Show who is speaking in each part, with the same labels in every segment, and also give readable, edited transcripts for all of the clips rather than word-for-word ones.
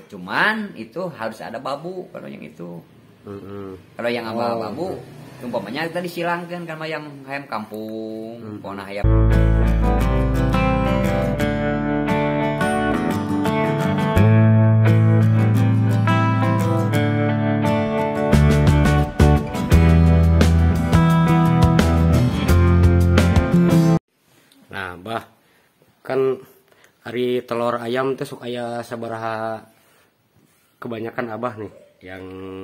Speaker 1: Cuman itu harus ada babu kalau yang itu. Kalau yang babu, umpamanya kita disilangkan kan ayam kampung, pona ayam.
Speaker 2: Nah, bah, kan hari telur ayam tuh suka ya sabaraha kebanyakan abah nih yang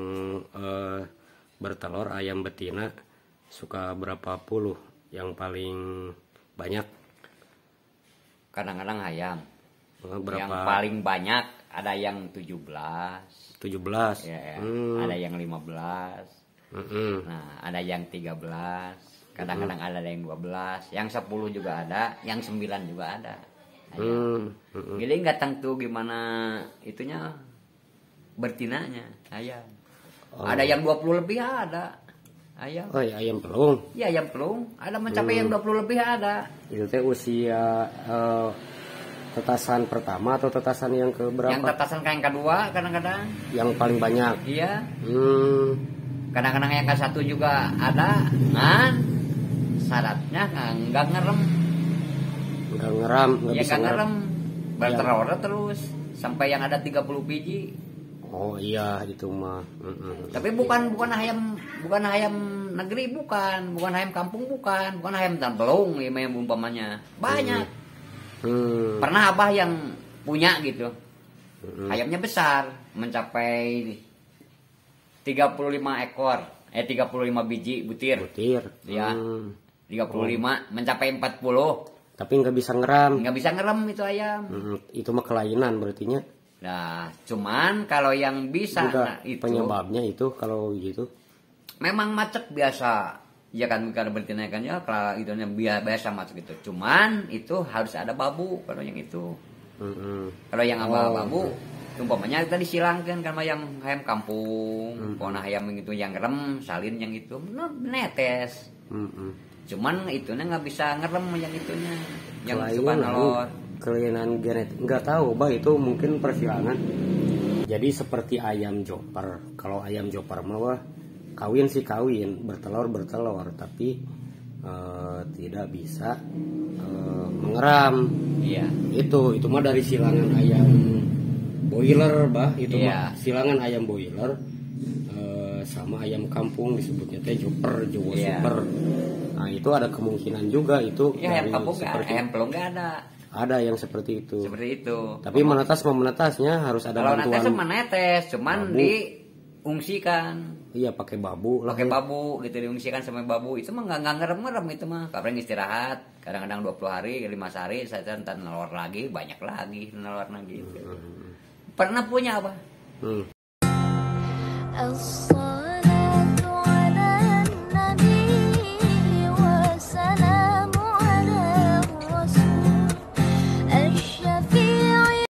Speaker 2: bertelur ayam betina suka berapa puluh yang paling banyak?
Speaker 1: Kadang-kadang ayam.
Speaker 2: Berapa?
Speaker 1: Yang paling banyak ada yang 17.
Speaker 2: 17.
Speaker 1: Ya, ada yang 15. Nah, ada yang 13. Kadang-kadang ada yang 12, yang 10 juga ada, yang 9 juga ada. Jadi nggak tentu gimana itunya bertinanya ayam. Ada yang 20 lebih ada ayam.
Speaker 2: Oh ya, ayam pelung.
Speaker 1: Ya, ayam pelung ada mencapai yang 20 lebih ada.
Speaker 2: Itu teh usia tetasan pertama atau tetasan yang keberapa?
Speaker 1: Yang tetasan yang kedua kadang-kadang.
Speaker 2: Yang paling banyak.
Speaker 1: Iya. Kadang-kadang yang ke-1 juga ada. Nah, syaratnya nggak ngerem.
Speaker 2: Nggak ngeram, nggak bisa
Speaker 1: ngerem. Bertelur terus sampai yang ada 30 biji.
Speaker 2: Oh iya, itu mah.
Speaker 1: Tapi bukan ayam negeri, bukan ayam kampung, bukan ayam tempelung ya umpamanya. Banyak. Pernah abah yang punya gitu. Ayamnya besar, mencapai 35 ekor. 35 biji butir. Ya. 35 mencapai 40.
Speaker 2: Tapi nggak bisa ngeram.
Speaker 1: Nggak bisa ngerem itu ayam.
Speaker 2: Itu mah kelainan berartinya.
Speaker 1: Nah, cuman kalau yang bisa
Speaker 2: itu penyebabnya itu kalau gitu.
Speaker 1: Memang macet biasa. Ya kan karena bertinanya kan ya kalau itu biasa macet gitu. Cuman itu harus ada babu kalau yang itu. Kalau yang babu, umpamanya kita disilangkan kan ayam kampung, pona ayam itu yang ngerem, salin yang itu, netes. Cuman itunya nggak bisa ngerem yang itunya, yang suka nelor.
Speaker 2: Kelainan genetik nggak tahu, bah itu mungkin persilangan. Jadi seperti ayam joper. Kalau ayam joper mah kawin sih kawin, bertelur, tapi tidak bisa mengeram.
Speaker 1: Iya.
Speaker 2: Itu mah dari silangan ayam boiler, bah itu mah silangan ayam boiler sama ayam kampung disebutnya teh joper, Jawa super. Nah itu ada kemungkinan juga itu.
Speaker 1: Ya, ayam kampung ayam pelung nggak ada.
Speaker 2: Ada yang seperti itu. Tapi menetasnya harus ada
Speaker 1: kalau
Speaker 2: bantuan.
Speaker 1: Kalau menetes, cuman babu. Diungsikan.
Speaker 2: Iya, pakai babu.
Speaker 1: Pakai babu gitu, diungsikan sama babu. Itu mah nggak ngerem itu mah. Kadang istirahat, kadang-kadang 20 hari, 5 hari, saya ntar nelor lagi, banyak lagi nelor lagi. Pernah punya apa?